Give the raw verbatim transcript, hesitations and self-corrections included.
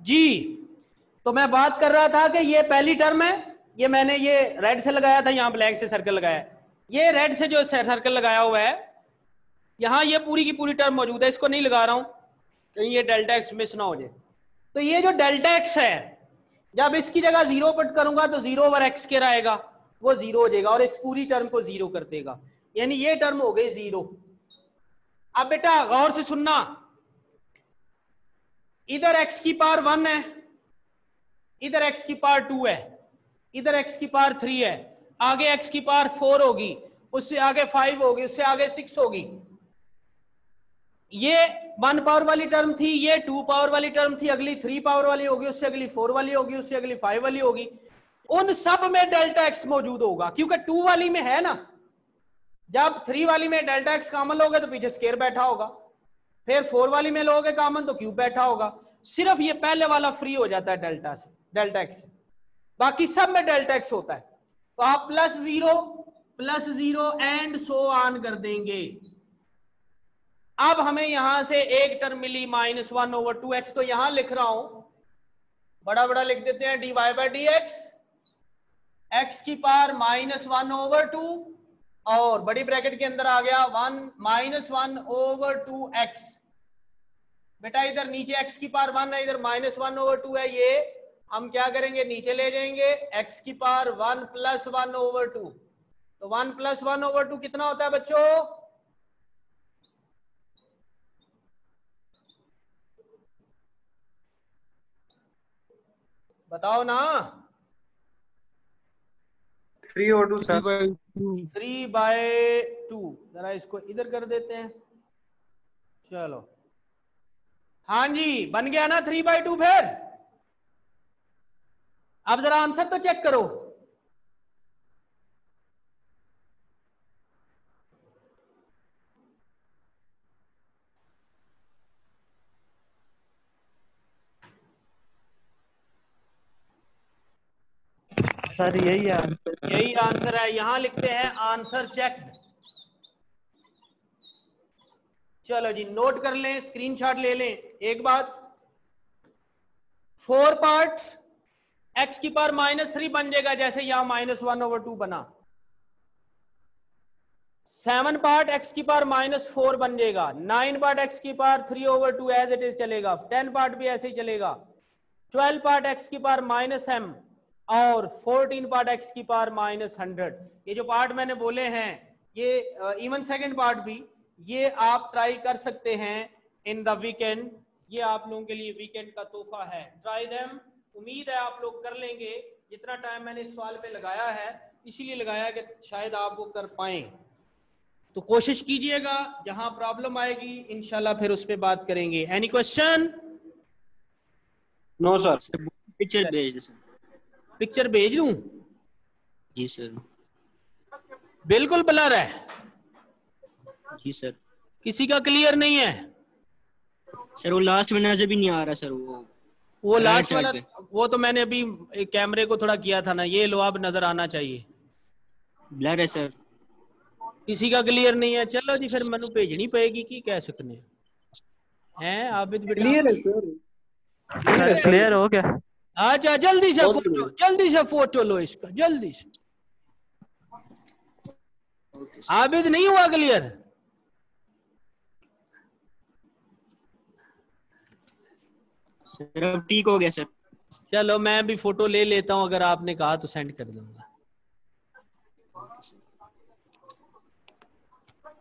जी। तो मैं बात कर रहा था कि ये पहली टर्म है, ये मैंने ये रेड से लगाया था, यहाँ ब्लैक से सर्कल लगाया है। ये रेड से जो सर्कल लगाया हुआ है यहाँ ये पूरी की पूरी टर्म मौजूद है, इसको नहीं लगा रहा हूं कहीं ये डेल्टा एक्स मिस ना हो जाए। तो ये जो डेल्टा एक्स है जब इसकी जगह जीरो पुट करूंगा तो जीरो ओवर एक्स के आएगा, वो जीरो हो जाएगा और इस पूरी टर्म को जीरो कर देगा, यानी ये टर्म हो गई जीरो। अब बेटा गौर से सुनना, इधर एक्स की पावर वन है, इधर एक्स की पावर टू है, इधर एक्स की पावर थ्री है, आगे एक्स की पावर फोर होगी, उससे आगे फाइव होगी, उससे आगे सिक्स होगी। ये वन पावर वाली टर्म थी, ये टू पावर वाली टर्म थी, अगली थ्री पावर वाली होगी, उससे अगली फोर वाली होगी, उससे अगली फाइव वाली होगी। उन सब में डेल्टा एक्स मौजूद होगा क्योंकि टू वाली में है ना, जब थ्री वाली में डेल्टा एक्स कॉमन लोगे तो पीछे स्केयर बैठा होगा, फिर फोर वाली में लोगे कॉमन तो क्यूब बैठा होगा, सिर्फ ये पहले वाला फ्री हो जाता है डेल्टा से, डेल्टा एक्स से, बाकी सब में डेल्टा एक्स होता है। तो आप plus zero plus zero and so on कर देंगे। अब हमें यहां से एक टर्म मिली minus one over two x, तो यहां लिख रहा हूं, बड़ा बड़ा लिख देते हैं, d y by d x, x की power minus one over two और बड़ी ब्रैकेट के अंदर आ गया one minus one over two x. बेटा इधर नीचे एक्स की पावर वन है, इधर माइनस वन ओवर टू है, ये हम क्या करेंगे नीचे ले जाएंगे, एक्स की power one plus one over two. तो one plus one over two कितना होता है बच्चों? बताओ ना। Three over two sir, three by two. जरा इसको इधर कर देते हैं, चलो हाँ जी बन गया ना थ्री बाय टू। फिर अब जरा आंसर तो चेक करो। सर यही है आंसर, यही आंसर है, यहां लिखते हैं आंसर चेक्ड। चलो जी नोट कर लें, स्क्रीनशॉट ले लें। एक बात, फोर पार्ट्स एक्स की पावर माइनस थ्री बन जाएगा जैसे यहां माइनस वन ओवर टू बना। सेवन पार्ट एक्स की पावर माइनस फोर बन जाएगा, नाइन पार्ट एक्स की power three over two as it is चलेगा, टेन पार्ट भी ऐसे ही चलेगा, ट्वेल्व पार्ट एक्स की पावर माइनस एम और फोर्टीन पार्ट एक्स की पावर माइनस हंड्रेड। ये जो पार्ट मैंने बोले हैं ये इवन सेकेंड पार्ट भी ये आप ट्राई कर सकते हैं इन द वीकेंड। ये आप लोगों के लिए वीकेंड का तोहफा है, ट्राई देम। उम्मीद है आप लोग कर लेंगे। जितना टाइम मैंने इस सवाल पे लगाया है इसीलिए लगाया कि शायद आप वो कर पाए, तो कोशिश कीजिएगा। जहां प्रॉब्लम आएगी इंशाल्लाह फिर उस पर बात करेंगे। Any question? No sir. Picture भेज दे सर। पिक्चर भेज दूं? जी सर। बिल्कुल ब्लर है। जी सर। किसी का क्लियर नहीं है? सर वो लास्ट में नजर भी नहीं आ रहा सर, वो वो लास्ट वाला वो तो मैंने अभी कैमरे को थोड़ा किया था ना, ये लो अब नजर आना चाहिए। ब्लर है सर। किसी का क्लियर नहीं है। चलो जी फिर मनु भेजनी पड़ेगी की कह सकते हैं। आबिद बेटा क्लियर है सर, क्लियर क्लियर हो गया। अच्छा जल्दी से फोटो, जल्दी से फोटो लो इसका, जल्दी से। आबिद नहीं हुआ क्लियर? सर अब ठीक हो गया सर। चलो मैं भी फोटो ले लेता हूं, अगर आपने कहा तो सेंड कर दूंगा।